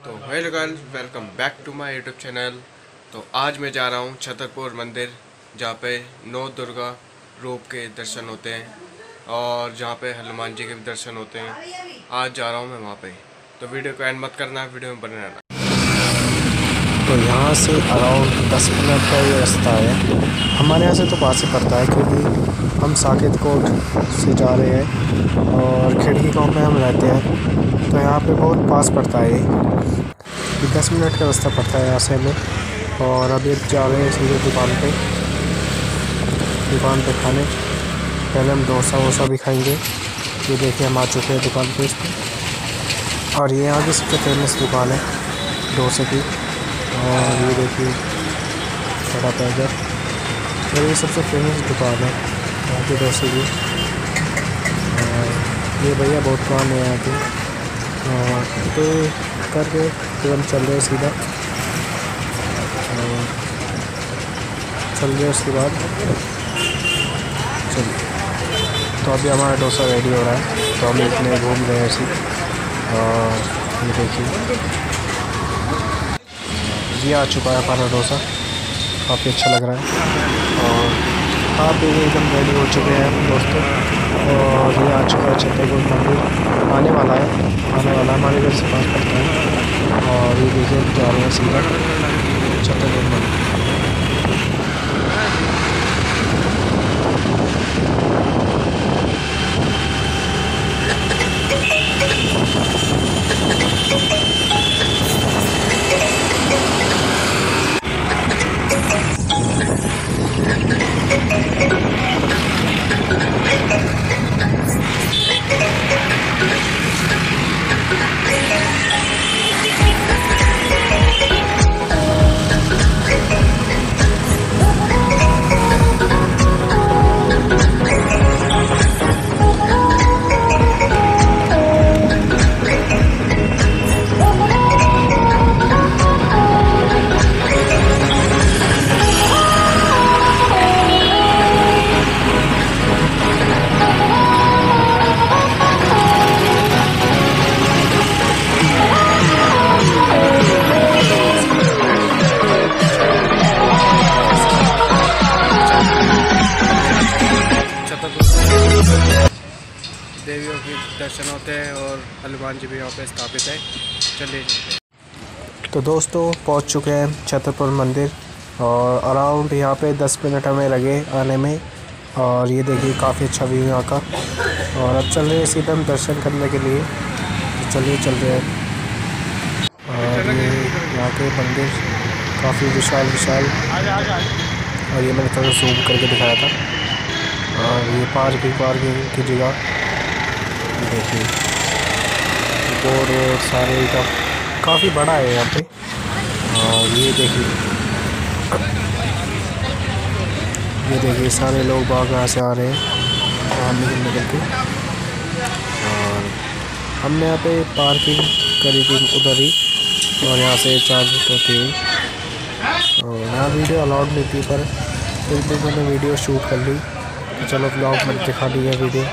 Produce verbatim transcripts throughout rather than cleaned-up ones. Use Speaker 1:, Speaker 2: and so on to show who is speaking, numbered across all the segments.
Speaker 1: तो hello guys, welcome back to my YouTube channel. तो आज मैं जा रहा हूँ छतरपुर मंदिर, जहाँ पे नौ दुर्गा रूप के दर्शन होते हैं और जहाँ पे हनुमान जी के भी दर्शन होते हैं। आज जा रहा हूँ मैं वहाँ पे। तो वीडियो को एंड मत करना, वीडियो में बने रहना।
Speaker 2: तो यहाँ से अराउंड दस मिनट का ये रास्ता है। हमारे यहाँ से तो पास ही पड़ता है, क्योंकि हम साकेत कोट से जा रहे हैं और खिड़की गांव में हम रहते हैं। तो यहाँ पे बहुत पास पड़ता है, ये दस मिनट का रास्ता पड़ता है यहाँ से हमें। और अभी जा रहे हैं सीधे दुकान पे दुकान पे खाने। पहले हम डोसा वोसा भी खाएंगे। ये देखिए हम आ चुके हैं दुकान पे इस पर। और ये यहाँ की सबसे फेमस दुकान है डोसे की। और ये देखिए बड़ा पैगर, और ये सबसे फेमस दुकान है यहाँ के डोसे की। और ये भैया बहुत पुराने हैं यहाँ के। तो करके फिर हम चल रहे हैं सीधा, चल रहे उसके बाद चलिए। तो अभी हमारा डोसा रेडी हो रहा है, तो हम इतने घूम रहे हैं ऐसे। और ये देखिए ये आ चुका है हमारा डोसा, काफ़ी अच्छा लग रहा है। और खा पी के एकदम रेडी हो चुके हैं हम दोस्तों। और ये आ चुका है छतरपुर मंदिर, आने वाला है आने वाला है हमारे घर से पास पड़ता है। और ये देखिए जा रहे हैं सीधा छतरपुर मंदिर।
Speaker 1: देवियों के दर्शन होते हैं और हनुमान जी भी यहाँ पे स्थापित है। चलिए
Speaker 2: तो दोस्तों पहुँच चुके हैं छतरपुर मंदिर, और अराउंड यहाँ पे दस मिनट हमें लगे आने में। और ये देखिए काफ़ी अच्छा व्यू यहाँ का। और अब चल रहे हैं सीधे हम दर्शन करने के लिए। तो चलिए चल रहे हैं। और ये यहाँ के मंदिर काफ़ी विशाल विशाल और ये मैंने थोड़ा जूम करके दिखाया था। और ये पार्किंग पार्किंग की जगह देखिए, बोर्ड वोर्ड सारे का काफ़ी बड़ा है यहाँ पे। और ये देखिए ये देखिए सारे लोग बाग यहाँ से आ रहे हैं बाहर निकल निकल के। और हमने यहाँ पे पार्किंग करी थी उधर ही, और यहाँ से चार्ज तो थी। और यहाँ वीडियो अलाउड नहीं थी, पर फिर भी मैंने वीडियो शूट कर ली। तो चलो ब्लॉग में दिखा दी है वीडियो,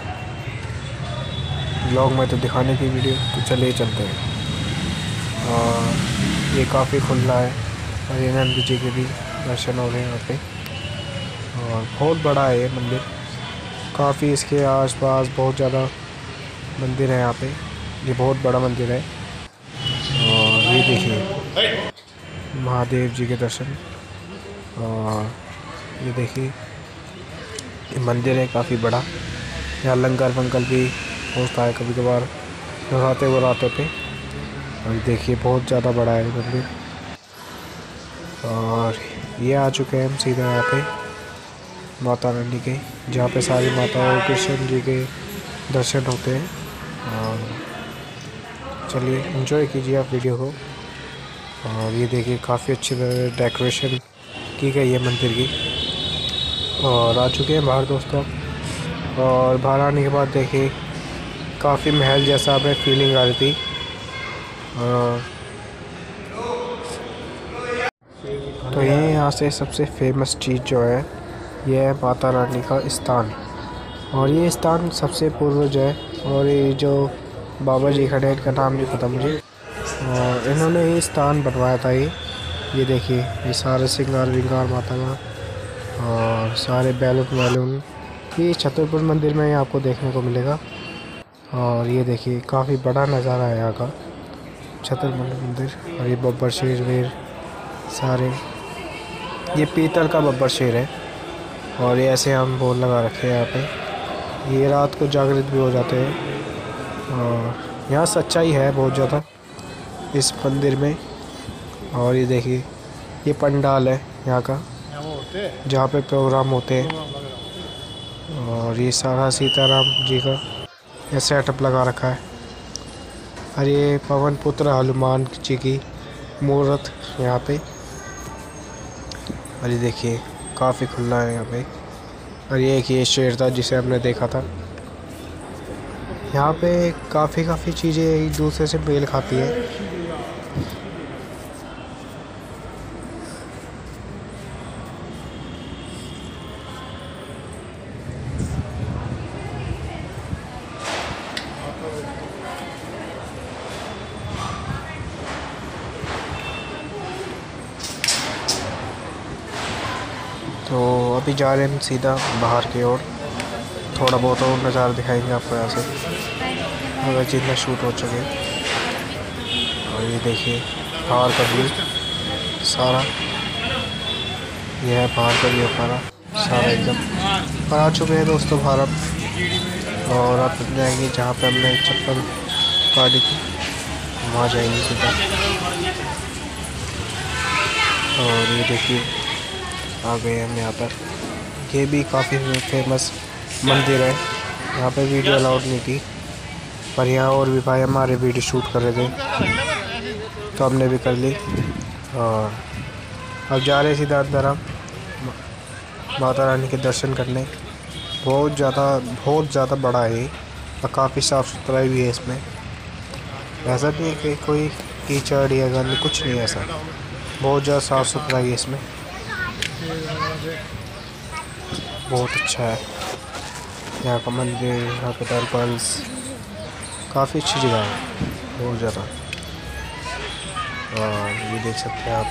Speaker 2: ब्लॉग में तो दिखाने की वीडियो। तो चले चलते हैं। और ये काफ़ी खुला है, और ये नंद जी के भी दर्शन हो रहे हैं यहाँ पे। और बहुत बड़ा है ये मंदिर, काफ़ी इसके आसपास बहुत ज़्यादा मंदिर है यहाँ पे। ये बहुत बड़ा मंदिर है। और ये देखिए महादेव जी के दर्शन। और ये देखिए ये मंदिर है काफ़ी बड़ा। यहाँ लंगर वंगर भी होता है कभी कभार नवराते वराते पे। और देखिए बहुत ज़्यादा बड़ा है मंदिर। और ये आ चुके हैं हम सीधे यहाँ पे माता रानी के, जहाँ पे सारी माताओं कृष्ण जी के दर्शन होते हैं। और चलिए एंजॉय कीजिए आप वीडियो को। और ये देखिए काफ़ी अच्छी तरह डेकोरेशन की गई है मंदिर की। और आ चुके हैं बाहर दोस्तों। और बाहर आने के बाद देखिए काफ़ी महल जैसा हमें फीलिंग आ रही थी। तो ये यहाँ से सबसे फेमस चीज़ जो है ये है माता रानी का स्थान। और ये स्थान सबसे पूर्वज है। और ये जो बाबा जी खड़े हैं, इनका नाम नहीं पता मुझे, और इन्होंने ही स्थान बनवाया था ये ये देखिए, ये सारे सिंगार विंगार माता का और सारे बैलून वैलून ये छतरपुर मंदिर में आपको देखने को मिलेगा। और ये देखिए काफ़ी बड़ा नज़ारा है यहाँ का छतरपुर मंदिर। और ये बब्बर शेर वेर सारे, ये पीतल का बब्बर शेर है और ये ऐसे हम बोर्ड लगा रखे हैं यहाँ पे। ये रात को जागृत भी हो जाते हैं और यहाँ सच्चाई है बहुत ज़्यादा इस मंदिर में। और ये देखिए ये पंडाल है यहाँ का जहाँ पे प्रोग्राम होते हैं। और ये सारा सीताराम जी का ये सेटअप लगा रखा है। और ये पवन पुत्र हनुमान जी की मूर्त यहाँ पे। और ये देखिए काफ़ी खुला है यहाँ पे। और ये एक ये शेर था जिसे हमने देखा था। यहाँ पे काफ़ी काफ़ी चीज़ें एक दूसरे से मेल खाती है। तो अभी जा रहे हैं सीधा बाहर की ओर, थोड़ा बहुत और नज़ारा दिखाएंगे आपको यहाँ से अगर जितना शूट हो चुके। और ये देखिए बाहर का व्यू सारा, ये है बाहर का व्यू हमारा सारा एकदम। पर आ चुके हैं दोस्तों बाहर अब। और अब जाएंगे जहाँ पे हमने चप्पल काटी थी वहाँ जाएंगे सीधा। और ये देखिए आ गए हम यहाँ पर। ये भी काफ़ी फेमस मंदिर है। यहाँ पे वीडियो अलाउड नहीं थी पर यहाँ और भी भाई हमारे वीडियो शूट कर रहे थे तो हमने भी कर ली। और अब जा रहे सीधा अंदर हम माता रानी के दर्शन करने। बहुत ज़्यादा बहुत ज़्यादा बड़ा है ये और काफ़ी साफ़ सुथराई भी है इसमें। ऐसा नहीं है कि कोई कीचड़ या गंद कुछ नहीं है ऐसा, बहुत ज़्यादा साफ़ सुथराई है इसमें। बहुत अच्छा है यहाँ का मंदिर, यहाँ पे टेम्पल्स काफ़ी अच्छी जगह है बहुत ज़्यादा। और ये देख सकते हैं आप।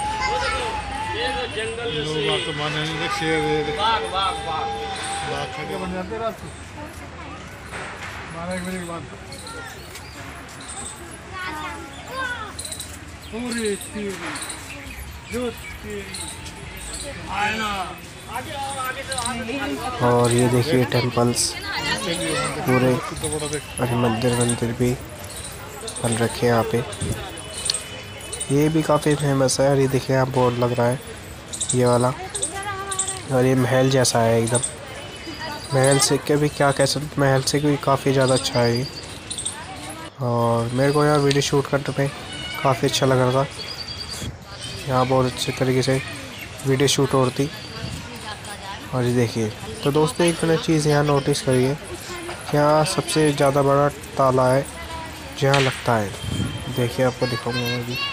Speaker 2: और ये देखिए टेम्पल्स पूरे और मंदिर मंदिर भी बन रखे हैं यहाँ पे। ये भी काफ़ी फेमस है। और ये देखिए यहाँ बोर्ड लग रहा है ये वाला। और ये महल जैसा है एकदम, महल से के भी क्या कह सकते, महल से भी काफ़ी ज़्यादा अच्छा है ये। और मेरे को यहाँ वीडियो शूट करने में काफ़ी अच्छा लग रहा था। यहाँ बहुत अच्छे तरीके से वीडियो शूट हो रही थी। और ये देखिए तो दोस्तों एक मैंने चीज़ यहाँ नोटिस करी है, यहाँ सबसे ज़्यादा बड़ा ताला है जहाँ लगता है। देखिए आपको दिखाऊंगा मैं भी।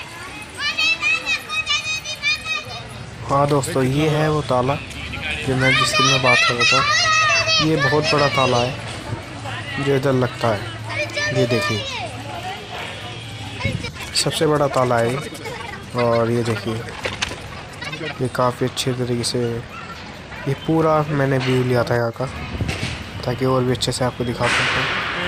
Speaker 2: हाँ दोस्तों ये है वो ताला जो मैं जिसकी मैं बात कर रहा था। ये बहुत बड़ा ताला है जो इधर लगता है। ये देखिए सबसे बड़ा ताला है ये। और ये देखिए ये काफ़ी अच्छे तरीके से ये पूरा मैंने व्यू लिया था यहाँ का ताकि और भी अच्छे से आपको दिखा सकूँ।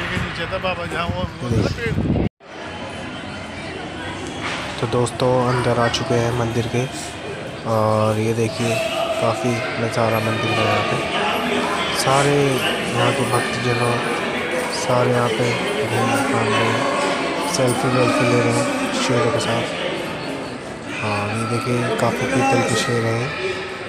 Speaker 2: तो दोस्तों अंदर आ चुके हैं मंदिर के। और ये देखिए काफ़ी नज़ारा मंदिर का यहाँ पे। सारे यहाँ के भक्तजनों सारे यहाँ पे घूम घाम रहे हैं, सेल्फी वेल्फी ले रहे हैं शेरों के साथ। हाँ ये देखिए काफ़ी पीतल के शेर हैं।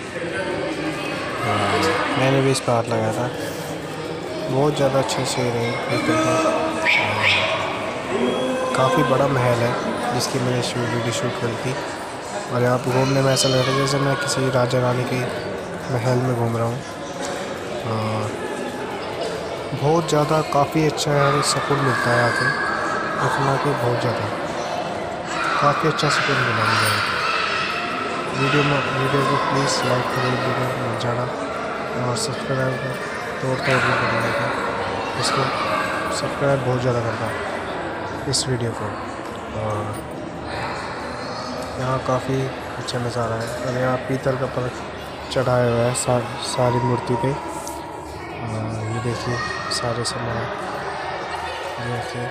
Speaker 2: मैंने भी इस पर हाथ लगाया था। बहुत ज़्यादा अच्छे शेर हैं पीतल के। काफ़ी बड़ा महल है जिसकी मैंने शूट वीडियो शूट करी थी। और यहाँ पर घूमने में ऐसा लग रहा है जैसे मैं किसी राजा रानी के महल में घूम रहा हूँ। और बहुत ज़्यादा काफ़ी अच्छा है, सुकून मिलता है यहाँ पे रुकना के। बहुत ज़्यादा काफ़ी अच्छा सुकून मिला मुझे। वीडियो में वीडियो को प्लीज़ लाइक करें, वीडियो में जाना और सब्सक्राइब कर तोड़ तोड़ भी करना। इसको सब्सक्राइब बहुत ज़्यादा करना इस वीडियो को। और यहाँ काफ़ी अच्छा नज़ारा है। और यहाँ पीतल का पर चढ़ाया हुआ है सा, सारी मूर्ति पे। और ये देखिए सारे सामान, देखिए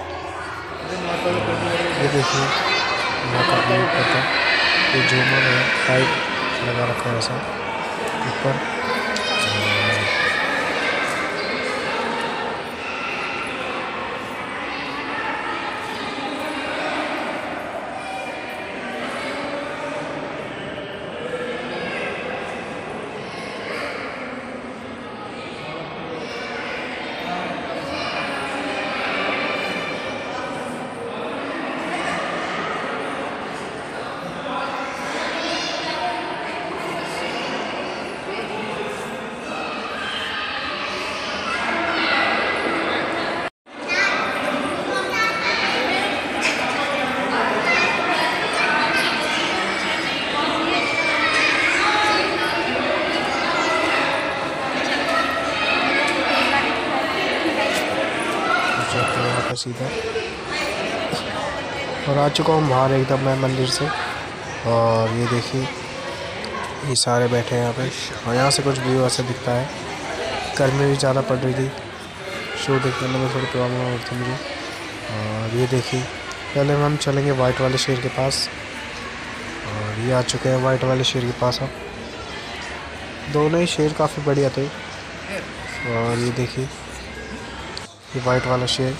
Speaker 2: ये देखिए यहाँ का व्यू पता, ये झूमर है टाइप लगा रखा है ऐसा ऊपर। यहाँ पर सीधा और आ चुका हूँ बाहर एकदम मैं मंदिर से। और ये देखिए ये सारे बैठे हैं यहाँ पे। और यहाँ से कुछ व्यू ऐसा दिखता है। गर्मी भी ज़्यादा पड़ रही थी, शो देखने में थोड़ी प्रॉब्लम हो रही थी मुझे। और ये देखिए पहले हम चलेंगे वाइट वाले शेर के पास। और ये आ चुके हैं वाइट वाले शेर के पास। अब दोनों ही शेर काफ़ी बढ़िया थे। और ये देखिए ये वाइट वाला शेर।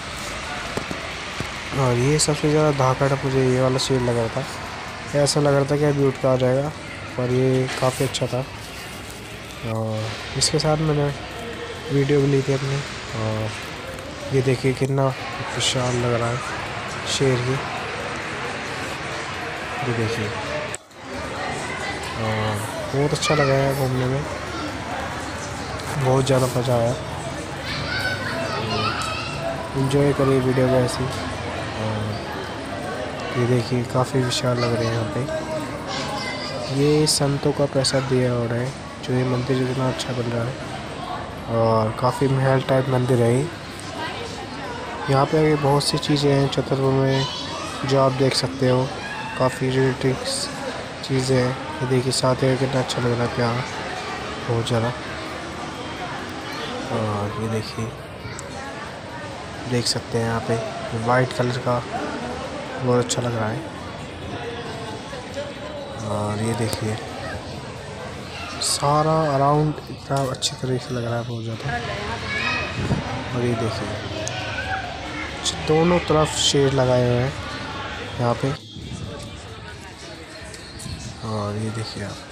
Speaker 2: और ये सबसे ज़्यादा धाकड़ मुझे ये वाला शेर लग रहा था। ऐसा लग रहा था कि अभी उठ कर आ जाएगा, पर ये काफ़ी अच्छा था। और इसके साथ मैंने वीडियो भी ली थी अपनी। और ये देखिए कितना विशाल लग रहा है शेर की, ये देखिए। और बहुत अच्छा लगा है घूमने में, बहुत ज़्यादा मज़ा आया। एंजॉय करिए वीडियो को ऐसी। और ये देखिए काफ़ी विशाल लग रहे हैं यहाँ पे। ये संतों का पैसा दिया हो रहा है जो ये मंदिर इतना अच्छा बन रहा है। और काफ़ी महल टाइप मंदिर है ये। यहाँ पे बहुत सी चीज़ें हैं छतरपुर में जो आप देख सकते हो। काफ़ी रिलेटिव चीज़ें हैं। ये देखिए साथ ही कितना अच्छा लग रहा है, प्यारा बहुत ज़्यादा। और ये देखिए देख सकते हैं यहाँ पे वाइट कलर का बहुत अच्छा लग रहा है। और ये देखिए सारा अराउंड इतना अच्छी तरीके से लग रहा है, बहुत ज़्यादा। और ये देखिए दोनों तरफ शेर लगाए हुए हैं यहाँ पे। और ये देखिए आप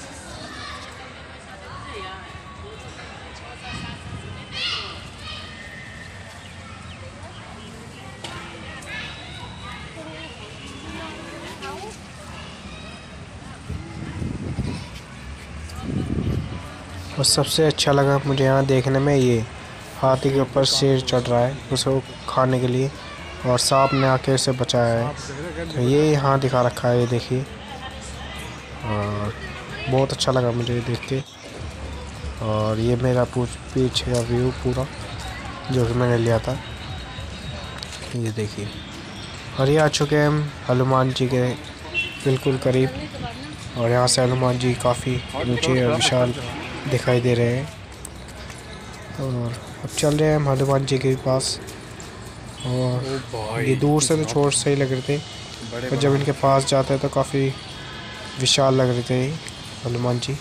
Speaker 2: और सबसे अच्छा लगा मुझे यहाँ देखने में, ये हाथी के ऊपर शेर चढ़ रहा है उसको खाने के लिए। और सांप ने आके उसे बचाया है, तो ये यहाँ दिखा रखा है, ये देखिए। और बहुत अच्छा लगा मुझे ये देख के। और ये मेरा पीछे का व्यू पूरा जो कि मैंने लिया था, ये देखिए। और ये आ चुके हैं हम हनुमान जी के बिल्कुल करीब। और यहाँ से हनुमान जी काफ़ी ऊंचे और विशाल दिखाई दे रहे हैं। और अब चल रहे हैं हम हनुमान जी के पास। और ये दूर से तो छोट सही लग रहे थे, पर जब इनके पास जाते हैं तो काफ़ी विशाल लग रहे थे हनुमान जी।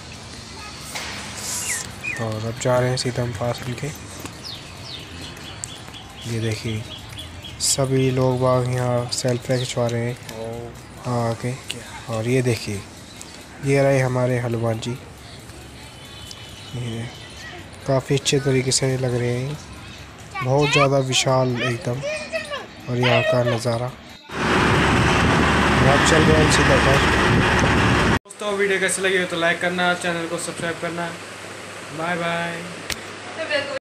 Speaker 2: और अब जा रहे हैं सीधा हम पास इनके। ये देखिए सभी लोग बाग यहाँ सेल्फी खिंचवा रहे हैं आके। और ये देखिए ये रहे हमारे हनुमान जी, ये काफ़ी अच्छे तरीके से लग रहे हैं, बहुत ज़्यादा विशाल एकदम। और यहाँ का नज़ारा। अब चल रहे हैं सीधा घर।
Speaker 1: दोस्तों वीडियो कैसी लगी हो तो लाइक करना, चैनल को सब्सक्राइब करना। Bye bye.